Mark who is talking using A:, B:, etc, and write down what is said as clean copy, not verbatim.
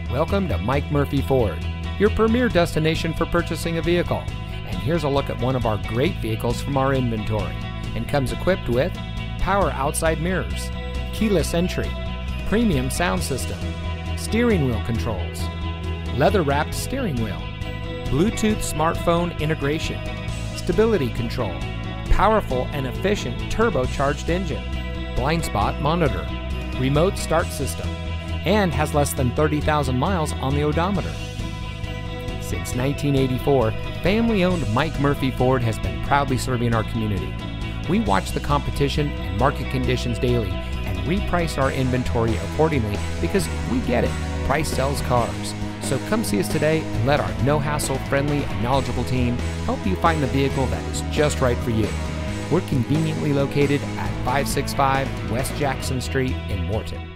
A: Welcome to Mike Murphy Ford, your premier destination for purchasing a vehicle. And here's a look at one of our great vehicles from our inventory, and comes equipped with power outside mirrors, keyless entry, premium sound system, steering wheel controls, leather-wrapped steering wheel, Bluetooth smartphone integration, stability control, powerful and efficient turbocharged engine, blind spot monitor, remote start system, and has less than 30,000 miles on the odometer. Since 1984, family-owned Mike Murphy Ford has been proudly serving our community. We watch the competition and market conditions daily and reprice our inventory accordingly because we get it. Price sells cars. So come see us today and let our no-hassle, friendly, and knowledgeable team help you find the vehicle that is just right for you. We're conveniently located at 565 West Jackson Street in Morton.